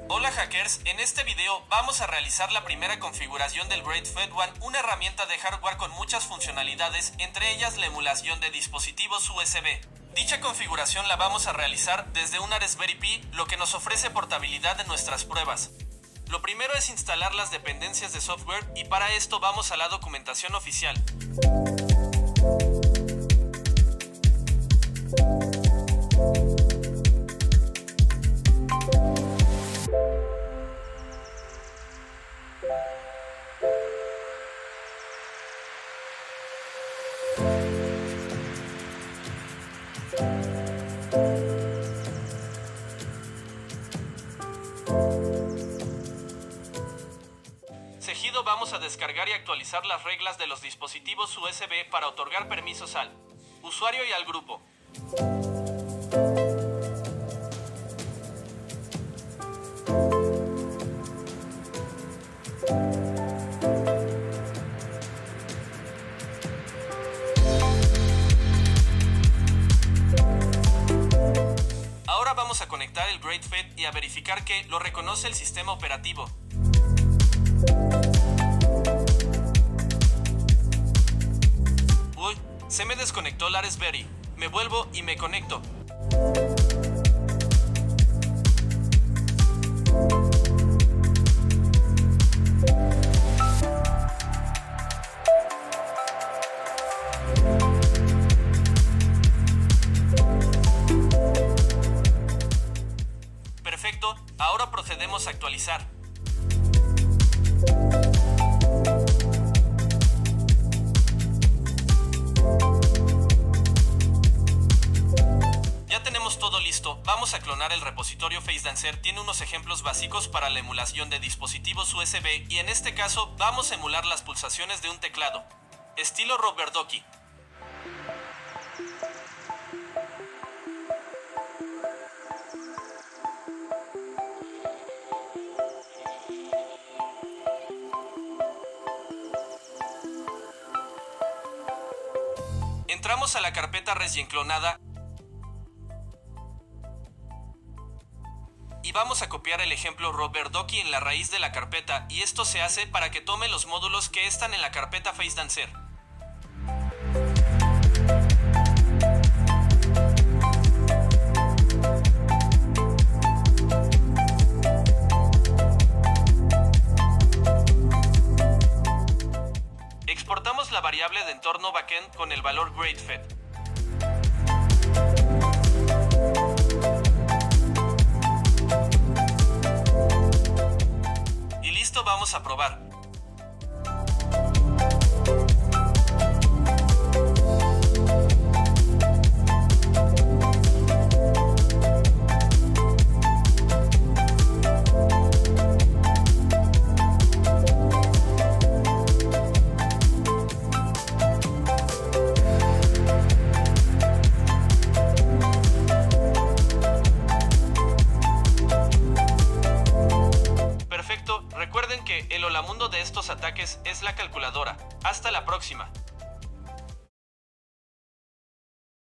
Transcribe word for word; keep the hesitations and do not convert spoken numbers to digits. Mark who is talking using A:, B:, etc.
A: Hola hackers, en este video vamos a realizar la primera configuración del Great Fed One, una herramienta de hardware con muchas funcionalidades, entre ellas la emulación de dispositivos U S B. Dicha configuración la vamos a realizar desde un Raspberry Pi, lo que nos ofrece portabilidad en nuestras pruebas. Lo primero es instalar las dependencias de software y para esto vamos a la documentación oficial. Seguido vamos a descargar y actualizar las reglas de los dispositivos U S B para otorgar permisos al usuario y al grupo. Ahora vamos a conectar el Great Fed y a verificar que lo reconoce el sistema operativo. Uy, se me desconectó la Raspberry. Me vuelvo y me conecto. Perfecto, ahora procedemos a actualizar. Ya tenemos todo listo, vamos a clonar el repositorio FaceDancer. Tiene unos ejemplos básicos para la emulación de dispositivos U S B y en este caso vamos a emular las pulsaciones de un teclado, estilo Robert Docky. Entramos a la carpeta recién clonada y vamos a copiar el ejemplo Robert Docky en la raíz de la carpeta, y esto se hace para que tome los módulos que están en la carpeta FaceDancer. Exportamos la variable de entorno backend con el valor GreatFed. Y listo, vamos a probar. Recuerden que el holamundo de estos ataques es la calculadora. Hasta la próxima.